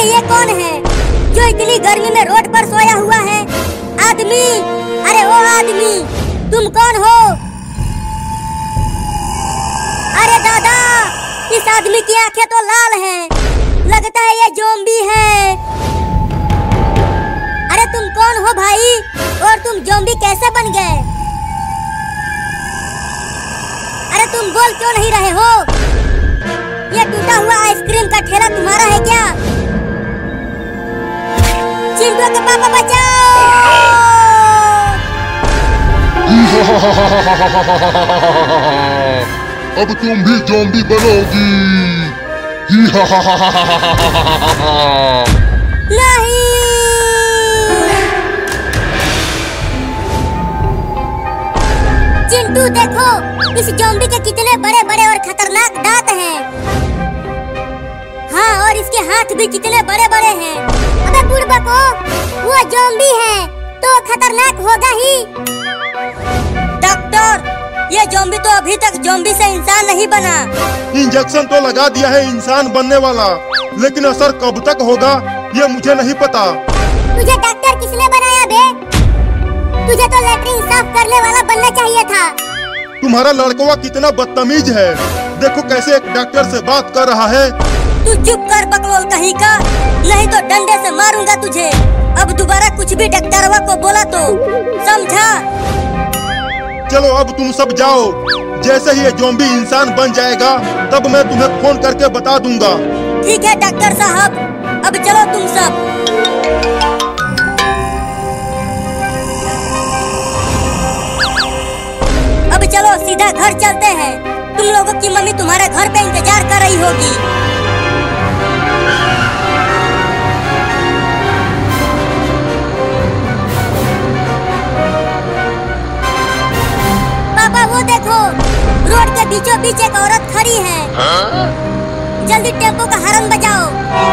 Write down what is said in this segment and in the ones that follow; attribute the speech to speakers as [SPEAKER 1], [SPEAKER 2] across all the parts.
[SPEAKER 1] ये कौन है जो इतनी गर्मी में रोड पर सोया हुआ है? आदमी, अरे ओ आदमी, तुम कौन हो? अरे दादा, इस आदमी की आंखें तो लाल हैं, लगता है ये ज़ॉम्बी है। अरे तुम कौन हो भाई, और तुम ज़ॉम्बी कैसे बन गए? अरे तुम बोल क्यों नहीं रहे हो? ये टूटा हुआ आइसक्रीम का ठेला तुम्हारा है क्या? चिंटू के पापा बचाओ!
[SPEAKER 2] अब तुम भी ज़ॉम्बी बनोगी।
[SPEAKER 1] नहीं! चिंटू देखो, इस ज़ॉम्बी के कितने बड़े बड़े और खतरनाक दांत हैं। हाँ, और इसके हाथ भी कितने बड़े बड़े हैं। अबे बुड़बको, वो ज़ॉम्बी है तो खतरनाक होगा ही। डॉक्टर, ये ज़ॉम्बी तो अभी तक ज़ॉम्बी से इंसान नहीं बना।
[SPEAKER 3] इंजेक्शन तो लगा दिया है इंसान बनने वाला, लेकिन असर कब तक होगा ये मुझे नहीं पता।
[SPEAKER 1] तुझे डॉक्टर किसने बनाया बे? तुझे तो लैट्रिन साफ करने वाला बनना चाहिए था।
[SPEAKER 3] तुम्हारा लड़कवा कितना बदतमीज है, देखो कैसे एक डॉक्टर से बात कर रहा है।
[SPEAKER 1] तू चुप कर बकलोल कहीं का, नहीं तो डंडे से मारूंगा तुझे। अब दोबारा कुछ भी डॉक्टरवा को बोला तो समझा?
[SPEAKER 3] चलो अब तुम सब जाओ, जैसे ही ये ज़ॉम्बी इंसान बन जाएगा तब मैं तुम्हें फोन करके बता दूंगा।
[SPEAKER 1] ठीक है डॉक्टर साहब, अब चलो तुम सब। अब चलो सीधा घर चलते हैं, तुम लोगों की मम्मी तुम्हारे घर पे इंतजार कर रही होगी। पापा वो देखो, रोड के बीचों बीच एक औरत खड़ी है। जल्दी टेम्पो का हॉर्न बजाओ।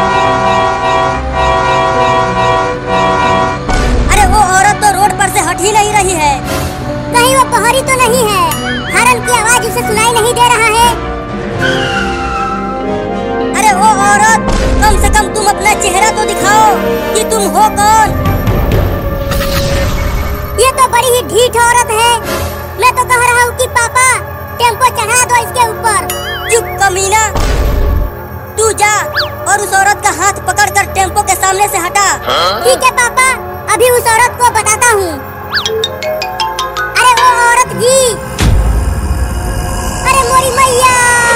[SPEAKER 1] अरे वो औरत तो रोड पर से हट ही नहीं रही है। कहीं वो पहाड़ी तो नहीं है? हॉर्न की आवाज उसे सुनाई नहीं दे रहा है। अरे वो औरत, कम से कम तुम अपना चेहरा तो दिखाओ कि तुम हो कौन। ये तो बड़ी ही ढीठ औरत है। मैं तो कह रहा हूँ कि पापा टेम्पो चढ़ा दो इसके ऊपर। चुप कमीना, तू जा और उस औरत का हाथ पकड़कर टेम्पो के सामने से हटा। ठीक है पापा, अभी उस औरत को बताता हूँ। अरे वो औरत जी, अरे मोरी मैया,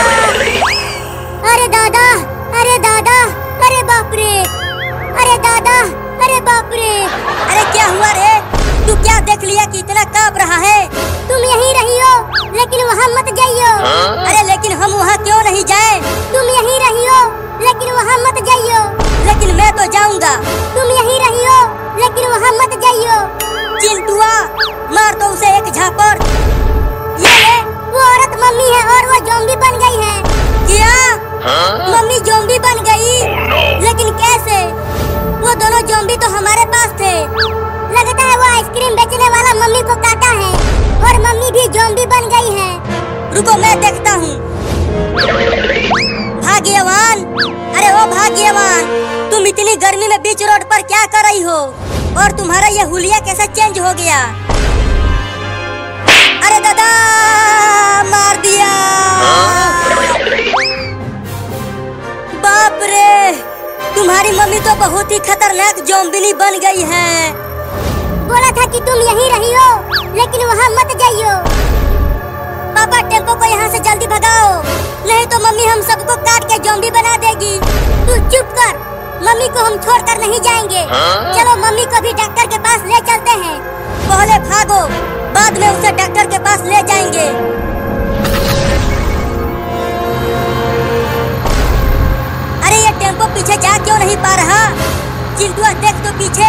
[SPEAKER 1] अरे दादा, अरे दादा, अरे बाप रे, अरे दादा, अरे बाप रे। अरे क्या हुआ रे? तू क्या देख लिया कि इतना कांप रहा है? तुम यहीं रहियो, लेकिन वहाँ मत जाइयो। अरे लेकिन हम वहाँ क्यों नहीं जाए? तुम यहीं रहियो, लेकिन वहाँ मत जाइयो। लेकिन मैं तो जाऊँगा। तुम यहीं रहियो, लेकिन वहाँ मत जाइयो। चिंटुआ, मार दो उसे एक झापड़। ये ले, वो औरत मम्मी है और वो ज़ॉम्बी बन गई है। क्या? मम्मी ज़ॉम्बी बन गई? लेकिन कैसे? वो दोनों ज़ॉम्बी तो हमारे पास थे। लगता है वो आइसक्रीम बेचने वाला मम्मी को काटा है और मम्मी भी ज़ॉम्बी बन गई है। रुको मैं देखता हूँ। भाग्यवान, अरे ओ भाग्यवान, तुम इतनी गर्मी में बीच रोड पर क्या कर रही हो? और तुम्हारा ये हुलिया कैसे चेंज हो गया? अरे दादा, मार दिया। बाप रे, तुम्हारी मम्मी तो बहुत ही खतरनाक ज़ॉम्बी बन गई है। बोला था कि तुम यहीं रहियो, लेकिन वहाँ मत जाइयो। पापा टेम्पो को यहाँ से जल्दी भगाओ, नहीं तो मम्मी हम सबको काट के ज़ॉम्बी बना देगी। तू चुप कर, मम्मी को हम छोड़कर नहीं जाएंगे। चलो मम्मी को भी डॉक्टर के पास ले चलते हैं। पहले भागो, बाद में उसे डॉक्टर के पास ले जाएंगे। अरे ये टेम्पो पीछे जा क्यों नहीं पा रहा? चिंटुआ देख तो पीछे।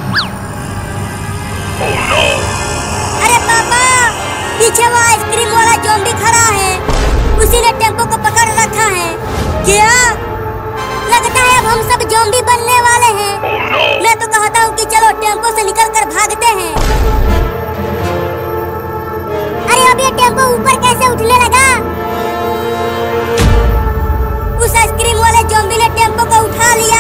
[SPEAKER 1] अरे पापा, पीछे वो आइसक्रीम वाला ज़ॉम्बी खड़ा है, उसी ने टेम्पो को पकड़ रखा है। क्या? लगता है अब हम सब ज़ॉम्बी बनने वाले हैं। मैं तो कहता हूँ कि चलो टेम्पो से निकलकर भागते हैं। अरे अब ये टेम्पो ऊपर कैसे उठने लगा? उस आइसक्रीम वाले ज़ॉम्बी ने टेम्पो को उठा लिया।